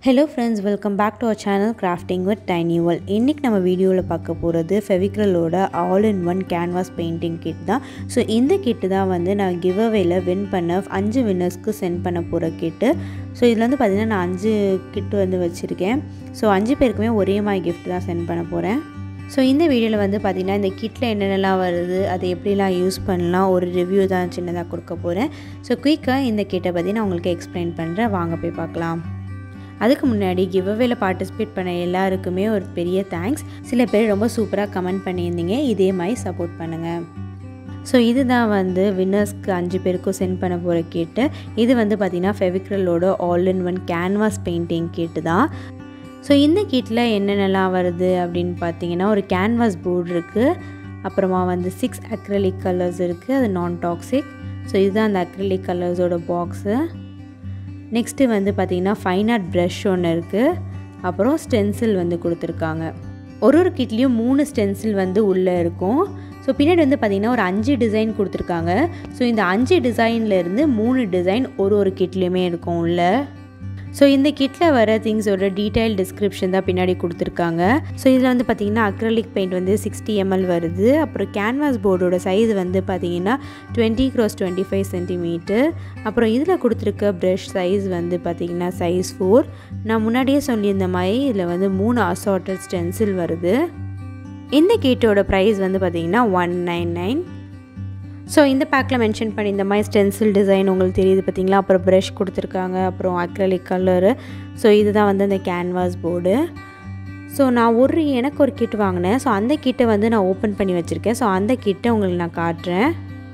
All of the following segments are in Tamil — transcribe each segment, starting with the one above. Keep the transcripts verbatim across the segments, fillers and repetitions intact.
Hello friends, welcome back to our channel Crafting with Tiny World. இன்னைக்கு நம்ம வீடியோல பார்க்க போறது Fevicryl ஓட all in one canvas painting kit தான். சோ இந்த kit தான் வந்து நான் giveawayல win பண்ண five winners-க்கு send பண்ண போற kit. சோ இதுல வந்து பாத்தீங்கன்னா நான் five kit வந்து வச்சிருக்கேன். சோ five பேருக்குமே ஒரே மாதிரி gift தான் send பண்ண போறேன். சோ இந்த வீடியோல வந்து பாத்தீங்கன்னா இந்த கிட்ல என்னென்னலாம் வருது அதை எப்படிலாம் யூஸ் பண்ணலாம் ஒரு ரிவ்யூ தான் சின்னதா கொடுக்க போறேன். சோ குயிக்கா இந்த கிட்ட பத்தி நான் உங்களுக்கு எக்ஸ்பிளைன் பண்றேன். வாங்க போய் பார்க்கலாம். அதுக்கு முன்னாடி giveawayல பார்ட்டிசிபேட் பண்ண எல்லாருக்குமே ஒரு பெரிய தேங்க்ஸ். சில பேர் ரொம்ப சூப்பரா கமெண்ட் பண்ணியிருந்தீங்க. இதே மாதிரி சப்போர்ட் பண்ணுங்க. சோ இதுதான் வந்து வின்னர்ஸ்க்கு five பேருக்கு சென்ட் பண்ண போற கிட். இது வந்து பாத்தீங்கன்னா Fevicryl ஓட all in one canvas painting kit தான். சோ இந்த கிட்ல என்னென்னலாம் வருது அப்படினு பாத்தீங்கன்னா ஒரு canvas board இருக்கு. அப்புறமா வந்து six acrylic colors இருக்கு. அது non toxic. சோ இதுதான் அந்த acrylic colors ஓட பாக்ஸ். நெக்ஸ்ட் வந்து பாத்தீங்கன்னா ஃபைன் ஆர்ட் பிரஷ் ஒன்னு இருக்கு. அப்புறம் ஸ்டென்சில் வந்து கொடுத்திருக்காங்க. ஒரு ஒரு கிட்லயும் மூணு ஸ்டென்சில் வந்து உள்ள இருக்கும். சோ பின்னாடி வந்து பாத்தீங்கன்னா ஒரு five டிசைன் கொடுத்திருக்காங்க. சோ இந்த five டிசைன்ல இருந்து மூணு டிசைன் ஒரு ஒரு கிட்லயுமே இருக்கும் உள்ள. சோ இந்த கிட்ல வர things ஓட detail description தான் பின்னாடி கொடுத்திருக்காங்க. சோ இதுல வந்து பாத்தீங்கன்னா acrylic paint வந்து sixty milliliters வருது. அப்புறம் canvas board ஓட சைஸ் வந்து பாத்தீங்கன்னா twenty cross twenty-five centimeters. அப்புறம் இதுல கொடுத்திருக்க brush size வந்து பாத்தீங்கன்னா size four. நான் முன்னாடியே சொல்லியிருந்த மாதிரி இதுல வந்து மூணு assorted stencil வருது. இந்த கிட்டோட பிரைஸ் வந்து பாத்தீங்கன்னா one ninety-nine. சோ இந்த பேக்ல மென்ஷன் பண்ணி இந்த மாதிரி ஸ்டென்சில் டிசைன் உங்களுக்கு தெரியுது பாத்தீங்களா. அப்புறம் பிரஷ் கொடுத்திருக்காங்க. அப்புறம் acrylic கலர். சோ இதுதான் வந்து அந்த கேன்வாஸ் போர்டு. சோ நான் ஒரு எனக்கு ஒரு கிட் வாங்குனேன். சோ அந்த கிட்ட வந்து நான் ஓபன் பண்ணி வச்சிருக்கேன். சோ அந்த கிட்ட உங்களுக்கு நான் காட்றேன்.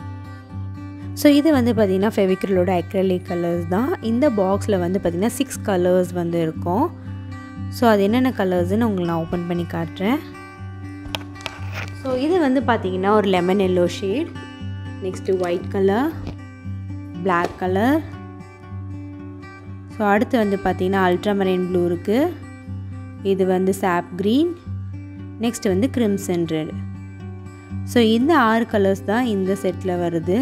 சோ இது வந்து பாத்தீங்கன்னா Fevicryl ஓட acrylic கலர்ஸ் தான். இந்த பாக்ஸ்ல வந்து பாத்தீங்கன்னா six கலர்ஸ் வந்து இருக்கும். சோ அது என்னென்ன கலர்ஸ்னு உங்களுக்கு நான் ஓபன் பண்ணி காட்றேன். சோ இது வந்து பாத்தீங்கன்னா ஒரு lemon yellow shade. Next white color, black color. So அடுத்து வந்து பாத்தீங்கன்னா ultramarine blue இருக்கு. இது வந்து sap green. Next வந்து crimson red. So இந்த ஆறு கலர்ஸ் தான் இந்த செட்ல வருது.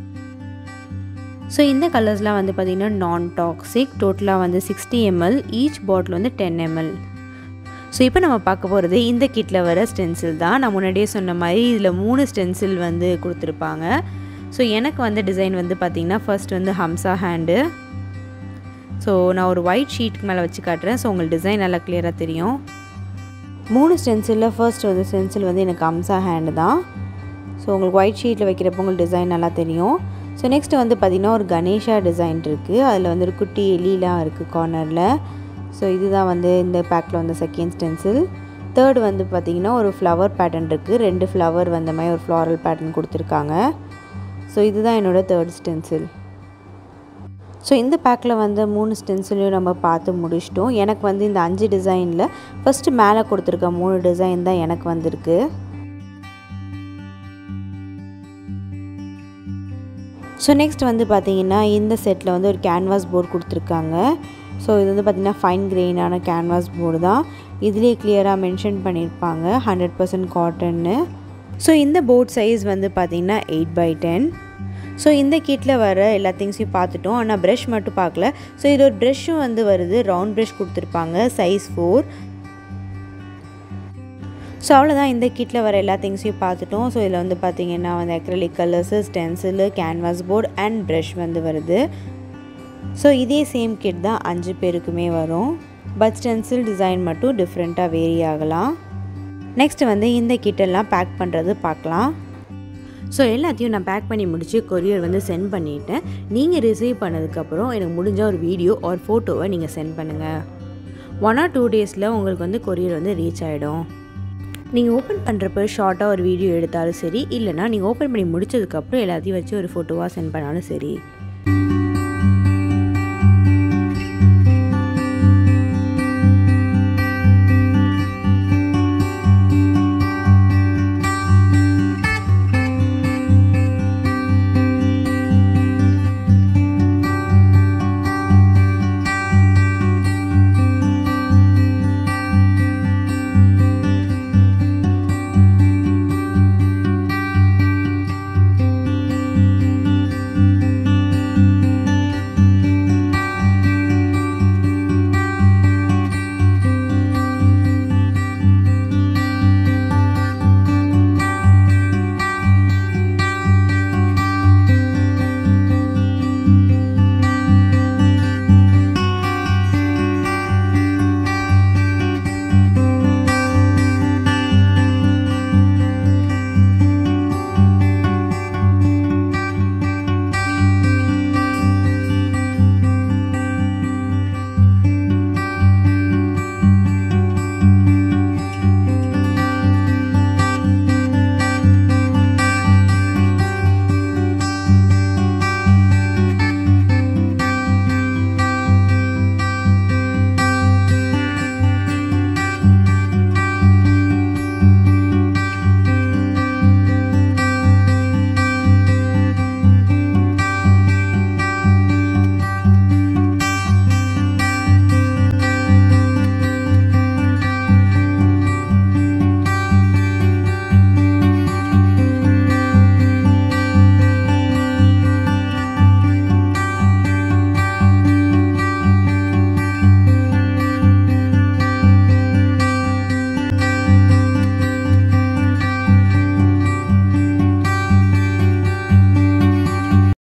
So இந்த கலர்ஸ்லாம் வந்து பாத்தீங்கன்னா non toxic. டோட்டலா வந்து sixty milliliters. Each bottle வந்து ten milliliters. சோ இப்போ நம்ம பார்க்க போறது இந்த கிட்ல வர ஸ்டென்சில் தான். நான் முன்னாடியே சொன்ன மாதிரி இதுல மூணு ஸ்டென்சில் வந்து கொடுத்திருப்பாங்க. சோ எனக்கு வந்த டிசைன் வந்து பாத்தீங்கன்னா ஃபர்ஸ்ட் வந்து ஹம்சா ஹேண்ட். சோ நான் ஒரு ஒயிட் ஷீட்க்கு மேல வச்சு காட்றேன். சோ உங்களுக்கு டிசைன் நல்லா கிளியரா தெரியும். மூணு ஸ்டென்சில்ல ஃபர்ஸ்ட் வந்து ஸ்டென்சில் வந்து எனக்கு ஹம்சா ஹேண்ட் தான். சோ உங்களுக்கு ஒயிட் ஷீட்ல வைக்கிறப்போ உங்களுக்கு டிசைன் நல்லா தெரியும். சோ நெக்ஸ்ட் வந்து பாத்தீங்கன்னா ஒரு கணேஷா டிசைன் இருக்கு. அதுல வந்து ஒரு குட்டி எலிலாம் இருக்கு கார்னர்ல. சோ இதுதான் வந்து இந்த பேக்ல வந்து செகண்ட் ஸ்டென்சில். தேர்ட் வந்து பாத்தீங்கன்னா ஒரு ஃப்ளவர் பேட்டர்ன் இருக்கு. ரெண்டு ஃப்ளவர் வந்த மாதிரி ஒரு ஃப்ளாரல் பேட்டர்ன் கொடுத்திருக்காங்க. சோ இதுதான் என்னோட தேர்ட் ஸ்டென்சில். சோ இந்த பேக்ல வந்து மூணு ஸ்டென்சிலையும் நம்ம பார்த்து முடிச்சிட்டோம். எனக்கு வந்து இந்த அஞ்சு டிசைன்ல ஃபர்ஸ்ட் மேலே கொடுத்திருக்க மூணு டிசைன் தான் எனக்கு வந்திருக்கு. சோ நெக்ஸ்ட் வந்து பாத்தீங்கன்னா இந்த செட்ல வந்து ஒரு கேன்வாஸ் போர்டு கொடுத்திருக்காங்க. சோ இது வந்து பாத்தீங்கன்னா ஃபைன் கிரெயினான கேன்வாஸ் போர்டு தான். இதுலயே கிளியரா மென்ஷன் பண்ணிருப்பாங்க one hundred percent cotton. So இந்த போர்ட் சைஸ் வந்து பாத்தீங்கன்னா eight by ten. சோ இந்த கிட்ல வர எல்லா திங்ஸையும் பார்த்துட்டோம். ஆனா பிரஷ் மட்டும் பார்க்கல. சோ இது ஒரு பிரஷும் வந்து வருது. ரவுண்ட் பிரஷ் கொடுத்திருப்பாங்க size four. சோ அவ்வளவுதான் இந்த கிட்ல வர எல்லா திங்ஸையும் பார்த்துட்டோம். சோ இதுல வந்து பாத்தீங்கன்னா வந்து acrylic colors, stencil, canvas board and brush வந்து வருது. சோ இதே சேம் கிட் தான் five பேருக்குமே வரும். பட் ஸ்டென்சில் டிசைன் மட்டும் டிஃபரண்டா வேரி ஆகலாம். நெக்ஸ்ட் வந்து இந்த கிட் எல்லாம் பேக் பண்றது பார்க்கலாம். சோ எல்லாத்தையும் நான் பேக் பண்ணி முடிச்சு கொரியர் வந்து சென்ட் பண்ணிட்டேன். நீங்க ரிசீவ் பண்ணதுக்கு அப்புறம் எனக்கு முடிஞ்ச ஒரு வீடியோ ஆர் போட்டோவை நீங்க சென்ட் பண்ணுங்க. one or two டேஸ்ல உங்களுக்கு வந்து கொரியர் வந்து ரீச் ஆயிடும். நீங்க ஓபன் பண்றப்ப ஷார்ட்டா ஒரு வீடியோ எடுத்தாலும் சரி, இல்லனா நீங்க ஓபன் பண்ணி முடிச்சதுக்கு அப்புறம் எல்லாத்தையும் வச்சு ஒரு போட்டோவா சென்ட் பண்ணாலும் சரி.